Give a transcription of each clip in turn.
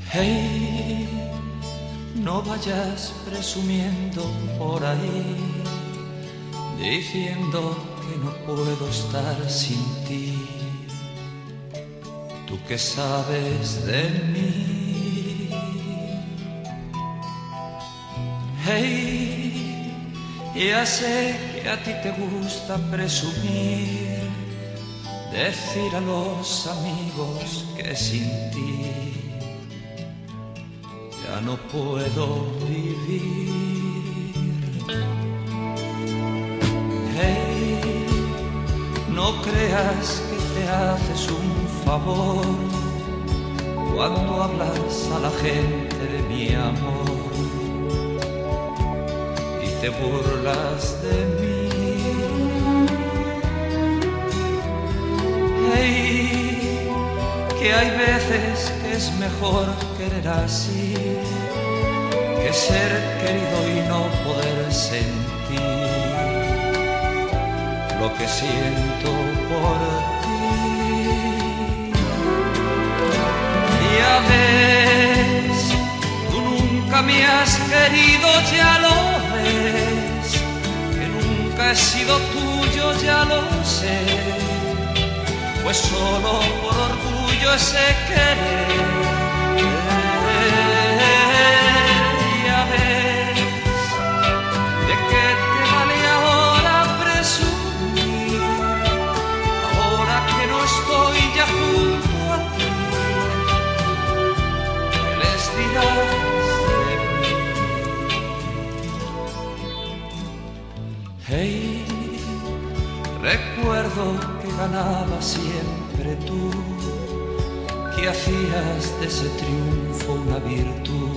Hey, no vayas presumiendo por ahí, diciendo que no puedo estar sin ti. Tú que sabes de mí. Hey, ya sé que a ti te gusta presumir, decir a los amigos que sin ti ya no puedo vivir. Hey, no creas que te haces un favor cuando hablas a la gente de mi amor y te burlas de mí. Hey, que hay veces que es mejor querer así que ser querido y no poder sentir lo que siento por ti. Ya ves, tú nunca me has querido, ya lo ves, que nunca he sido tuyo, ya lo sé. Pues solo por orgullo ese querer. Ya ves, ¿de qué te vale ahora presumir? Ahora que no estoy ya junto a ti, ¿qué les dirás de mí? Hey, recuerdo que ganabas siempre tú, que hacías de ese triunfo una virtud.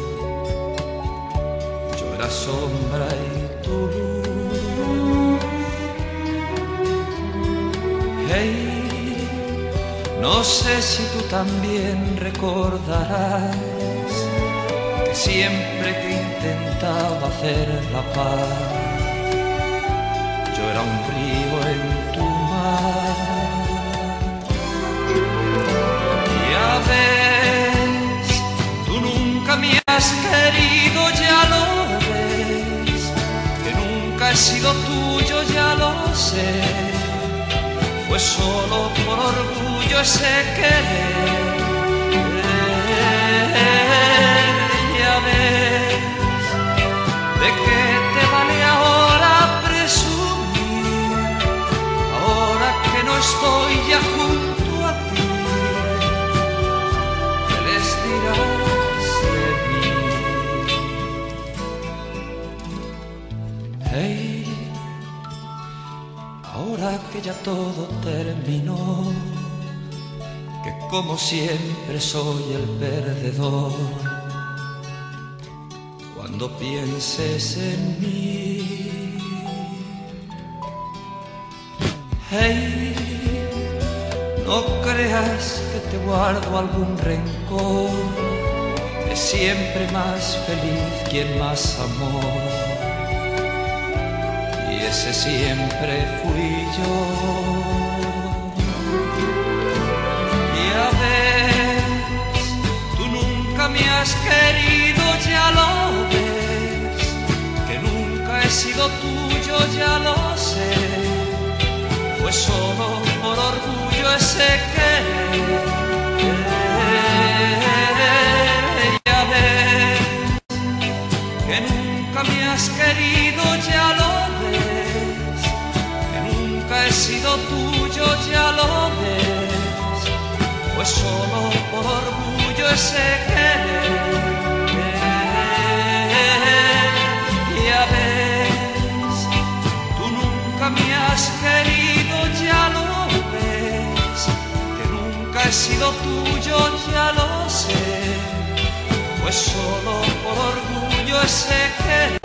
Yo era sombra y tu luz. Hey, no sé si tú también recordarás que siempre que intentaba hacer la paz, yo era un río en tu mar. Ya ves, tú nunca me has querido, ya lo ves, que nunca he sido tuyo, ya lo sé. Fue solo por orgullo ese querer. Ya ves, ¿de qué te vale ahora presumir? Ahora que no estoy ya junto a ti, ¿qué les dirás de mí? Hey, ahora que ya todo terminó, que como siempre soy el perdedor, cuando pienses en mí. Hey, no creas que te guardo algún rencor, es siempre más feliz quien más amó, y ese siempre fui yo. Ya ves, tú nunca me has querido, ya lo ves, que nunca he sido tuyo, ya lo sé. Fue solo por orgullo ese querer. Ya ves, que nunca me has querido, ya lo ves, que nunca he sido tuyo, ya lo ves. Fue solo por orgullo ese querer. Ya ves, tú nunca me has querido, ya lo ves, que nunca he sido tuyo, ya lo sé. Fue solo por orgullo ese querer.